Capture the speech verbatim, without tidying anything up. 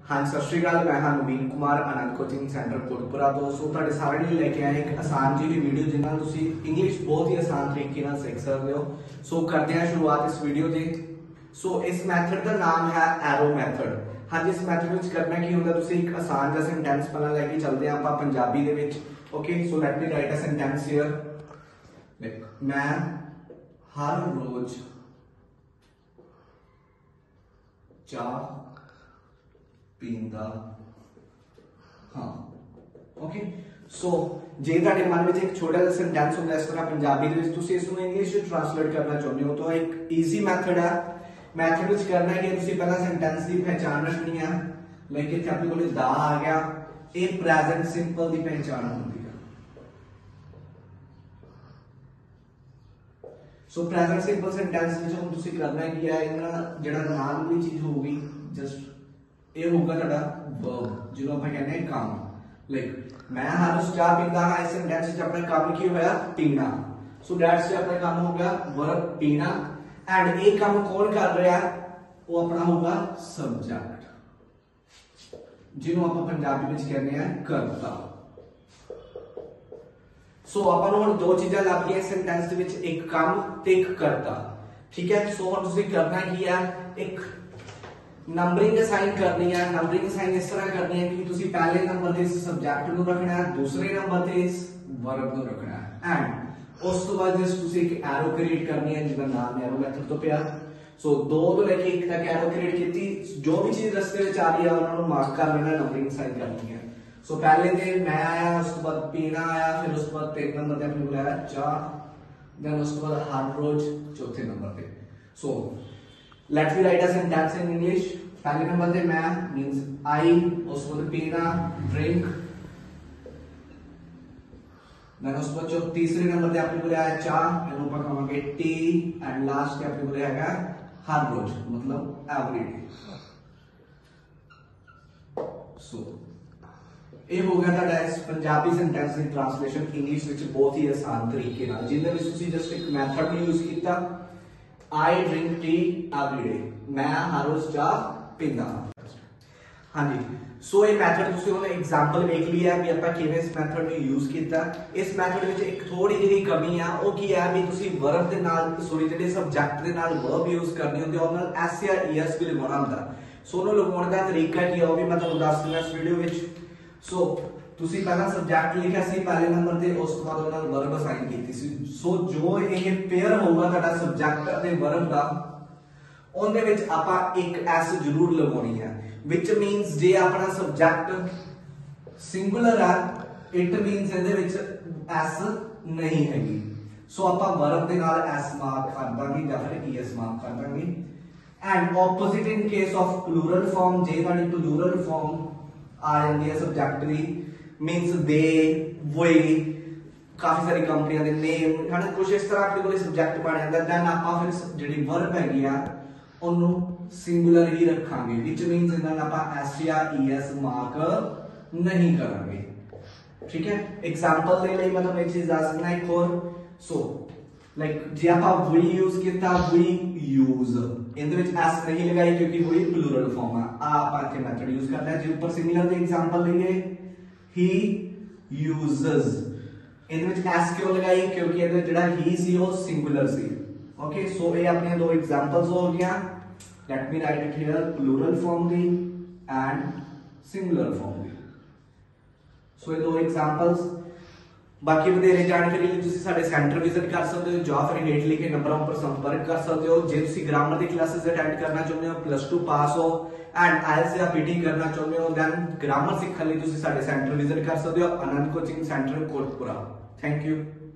हाँ सत श्री अकाल, मैं हाँ नवीन कुमार आनंद कोचिंग सेंटर कोटपुरा तो सो तुहाडे सारे लिए लेके आए एक आसान जी वीडियो जिन्हां तुसीं इंग्लिश बहुत ही आसान तरीके नाल सीख सकते हो। सो करते हैं शुरुआत इस वीडियो की। सो इस मैथड का नाम है एरो मैथड। हाँ जी, इस मैथड में करना की होंदा, तुसीं एक आसान जिहा सेंटेंस पहला लैके चलते हैं आपां पंजाबी दे विच। Okay, so let me write a sentence here. मैं हर रोज चाह पींदा हाँ। ओके, सो जे तुहाडे मन में एक छोटा सा सेंटेंस होंदा इस तरह पंजाबी दे विच, तुसीं इसनूं इंग्लिश विच ट्रांसलेट करना चाहुंदे हो तो एक ईजी मैथड है। मैथड विच करना है कि तुसीं पहला सेंटेंस की पहचान रखनी है। लाइक इत्थे अपने कोल दा आ गया, ये प्रेजेंट सिंपल की पहचान होंदी है। सो प्रेजेंट सिंपल सेंटेंस विच हुण तुसीं करना है कि है इन्हां जिहड़ा नाल वाली चीज होगी जस्ट ये होगा तुहाडा वर्ब जिन्हों आप कहते हैं काम। लाइक मैं हर रोज चाह पींदा हाँ, इस सेंटेंस विच अपना काम की होया पीना। सो दैट्स अपना काम हो गया वर्ब पीना एंड ये काम कौन कर रहा है, वो अपना होगा सब्जेक्ट जिन्हों आप पंजाबी में कहते हैं करता। सो अपन हुण दो चीज़ां लभ गई सेंटेंस विच, एक काम ते एक करता। ठीक है, सो हुण तुसीं करना की है, एक नंबरिंग असाइन करनी है। नंबरिंग असाइन इस तरह करनी है कि तुसी पहले नंबर ते सब्जेक्ट को रखना है, दूसरे नंबर ते वर्ब को रखना है एंड उस तो बाद जस्ट तुसी एक एरो क्रिएट करनी है जिसका नाम एरो मेथड तो पिया। सो दो तो लेके एक तक एरो क्रिएट की, जो भी चीज रस्ते में आ रही है उन्होंने मार्क कर लेना, नंबरिंग असाइन करनी है। सो पहले ते मैं आया, उस तो बाद पीना आया, फिर उस तो बाद तीन नंबर ते अपने को आया चाह, देन उस तो बाद हर रोज चौथे नंबर पे। So let me write a sentence in English. पहले नंबर पे मैं मींस आई, उसके बाद पीना ड्रिंक, देन उसके बाद तीसरे नंबर पे अपने को आया चाह, एनु ਆਪਾਂ ਕਹਾਂਗੇ टी एंड लास्ट पे अपने को हैगा हर रोज मतलब एवरीडे। सो ਇਹ ਹੋ ਗਿਆ ਤੁਹਾਡਾ ਇਸ ਪੰਜਾਬੀ ਸੈਂਟੈਂਸ ਦੀ ਟ੍ਰਾਂਸਲੇਸ਼ਨ ਇੰਗਲਿਸ਼ ਵਿੱਚ ਬਹੁਤ ਹੀ ਆਸਾਨ ਤਰੀਕੇ ਨਾਲ, ਜਿਹਦੇ ਵਿੱਚ ਤੁਸੀਂ ਜਸਟ ਇੱਕ ਮੈਥਡ ਨੂੰ ਯੂਜ਼ ਕੀਤਾ। I drink tea every day, मैं हर रोज चाह पींदा। हाँ जी, सो ये मैथड तुसीं हुण एग्जांपल वेख लिया कि आपां किवें इस मैथड नूं यूज कीता। इस मैथड विच एक थोड़ी जी कमी है, वो की है भी तुसीं वर्ब दे नाल सॉरी जिहड़े सब्जेक्ट दे नाल वर्ब यूज करनी हुंदी, उहदे नाल एस या ईएस भी लगाउणा हुंदा। सो उहनूं लगाउण दा तरीका की है वो भी मैं तुहानूं दस दिना इस वीडियो विच। सो तुसी पहला सब्जेक्ट लिखा सी पहले नंबर ते, उस तो बाद उन्हां वर्ब असाइन कीती सी। सो जो ये पेयर होगा तुहाडा सब्जेक्ट ते वर्ब दा, उहदे विच आपां एक एस जरूर लगाउणी है, विच मींस जे अपना सब्जेक्ट सिंगुलर है इट मींस इहदे विच एस नहीं हैगी। सो आपां वर्ब दे नाल एस मार्क कर दांगे या फिर ईएस मार्क कर दांगे। And opposite in case of plural form, जे तुहाडी प्लूरल फॉर्म आ जाती है सब्जेक्ट दी, मींस दे वे, काफी सारी कंपनियां दे नेम है ना, कुछ इस तरह आपके कोई सब्जेक्ट बन जाता है, देन आपां फिर जिहड़ी वर्ब हैगी आ ओनू सिंगुलर ही रखांगे, विच मींस इहदा आपां एस या ईएस मार्क नहीं करांगे। ठीक है, एग्जांपल दे लई मतलब एक चीज दस सकना एक और। सो लाइक जे आपां वी यूज कीता, वी यूज, इहदे विच एस नहीं लगाई क्योंकि वी प्लूरल फॉर्म है। आ आपां इत्थे मेथड यूज करना है। जे ऊपर सिंगुलर दे एग्जांपल लईए, he uses, इहदे विच s क्यों लगाई क्योंकि इहदे जिहड़ा he सी वो सिंगुलर सी। ओके, सो ये अपने दो एग्जांपल्स हो गया। Let me write it here, plural form दी एंड सिंगुलर फॉर्म दी। सो ये दो एग्जांपल्स। बाकी वधेरे जानकारी ਲਈ ਤੁਸੀਂ ਸਾਡੇ ਸੈਂਟਰ ਵਿਜ਼ਿਟ ਕਰ ਸਕਦੇ ਹੋ ਜਾਂ ਫਿਰ ਹੇਠ ਲਿਖੇ ਨੰਬਰਾਂ ਉੱਪਰ ਸੰਪਰਕ ਕਰ ਸਕਦੇ ਹੋ। ਜੇ ਤੁਸੀਂ ਗ੍ਰਾਮਰ ਦੀ ਕਲਾਸਿਸ ਅਟੈਂਡ ਕਰਨਾ ਚਾਹੁੰਦੇ ਹੋ, ਪਲੱਸ ਟੂ ਪਾਸ ਹੋ एंड आईएलटीएस या पीटी करना चाहते हो, देन ग्रामर सीखने लिए तुसी साडे सेंटर विजिट कर सकते हो, Anand coaching centre Kotpura. Thank you.